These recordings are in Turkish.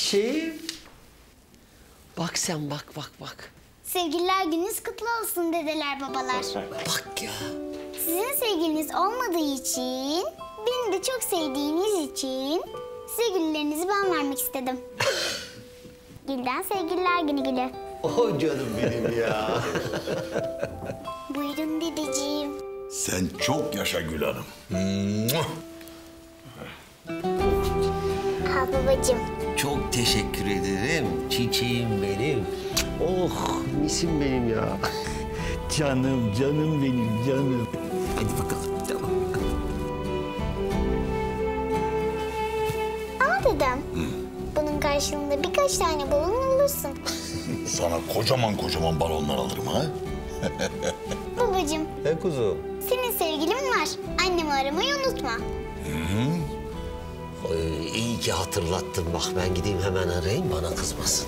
Çiçeğim. Bak sen bak. Sevgililer gününüz kutlu olsun dedeler babalar. Bak ya. Sizin sevgiliniz olmadığı için, beni de çok sevdiğiniz için size güllerinizi ben vermek istedim. Gülden sevgililer günü gülü. Oh canım benim ya. Buyurun dedeciğim. Sen çok yaşa Gül Hanım. Ha babacığım. Çok teşekkür ederim çiçeğim benim. Oh misim benim ya. Canım benim, canım. Hadi bakalım tamam. Ama dedem, bunun karşılığında birkaç tane balon alırsın. Sana kocaman balonlar alırım ha. Babacığım, He kuzum. senin sevgilin var. Annemi aramayı unutma. İyi ki hatırlattın. Bak ben gideyim hemen arayayım bana kızmasın.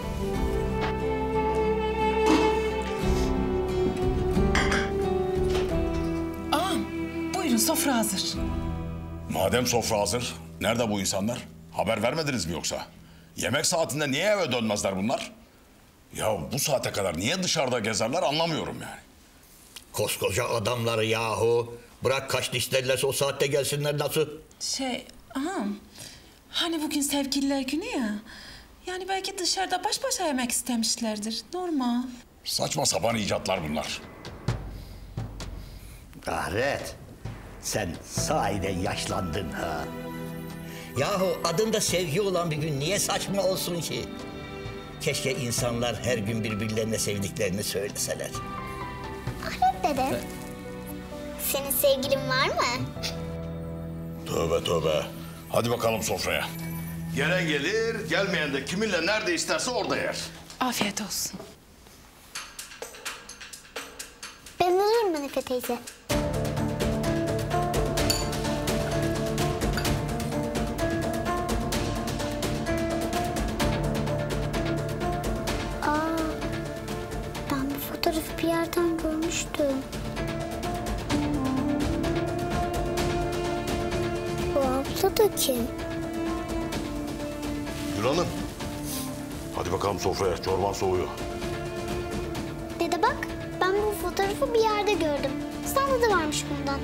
Ağam, buyurun sofra hazır. Madem sofra hazır, nerede bu insanlar? Haber vermediniz mi yoksa? Yemek saatinde niye eve dönmezler bunlar? Ya bu saate kadar niye dışarıda gezerler anlamıyorum yani. Koskoca adamları yahu. Bırak kaç isterlerse o saatte gelsinler nasıl? Ağam, hani bugün sevgililer günü ya. Yani belki dışarıda baş başa yemek istemişlerdir. Normal. Saçma sapan icatlar bunlar. Gayret. Sen sahiden yaşlandın ha. Yahu adında sevgi olan bir gün niye saçma olsun ki? Keşke insanlar her gün birbirlerine sevdiklerini söyleseler. Ahmet dede, senin sevgilin var mı? Tövbe. Hadi bakalım sofraya. Gelen gelir, gelmeyen de kiminle nerede isterse orada yer. Afiyet olsun. Ben alırım Hanife teyze. Ben bu fotoğrafı bir yerden görmüştüm. Bu abla da kim? Gül Hanım. Hadi bakalım sofraya, çorban soğuyor. Dede bak, ben bu fotoğrafı bir yerde gördüm. Sende de varmış bundan.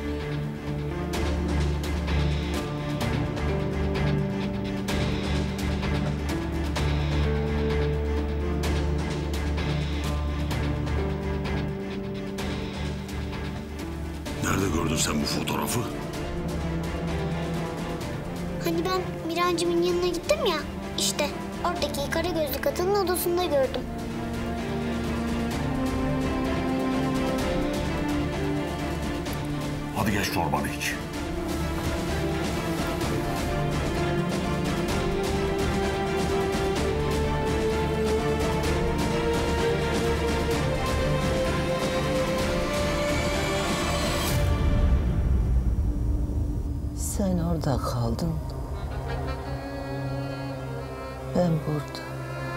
Nerede gördün sen bu fotoğrafı? Hani ben Mirancım'ın yanına gittim ya, işte oradaki kara gözlü kadının odasında gördüm. Hadi geç çorbanı iç. Sen orada kaldın. Ben burada.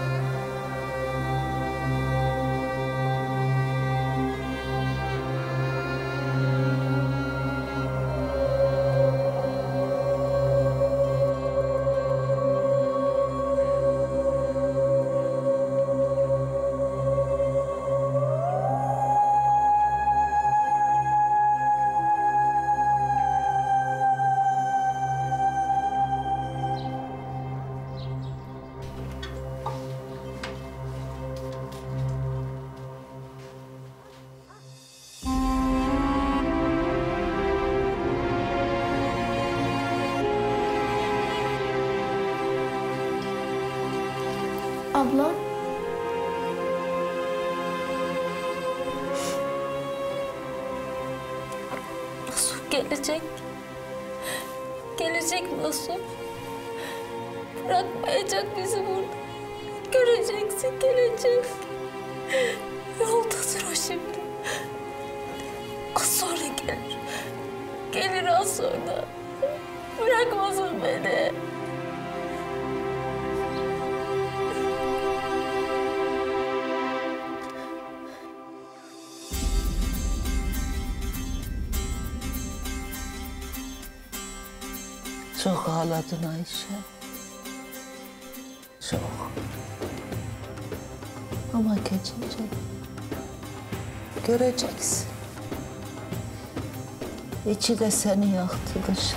Abla. Nasıl gelecek? Gelecek nasıl? Bırakmayacak bizi burada. Göreceksin, gelecek. Yoldadır o şimdi. Az sonra gelir. Gelir az sonra. Bırakmasın beni. Çok ağladın Ayşe. Çok. Ama geçince göreceksin. İçi de seni yaktı dışı.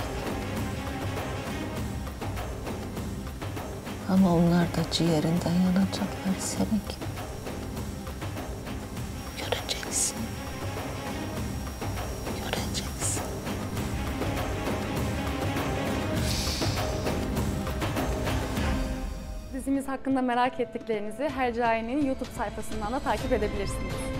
Ama onlar da ciğerinden yanacaklar senin gibi. Göreceksin. Göreceksin. Dizimiz hakkında merak ettiklerinizi Hercai'nin YouTube sayfasından da takip edebilirsiniz.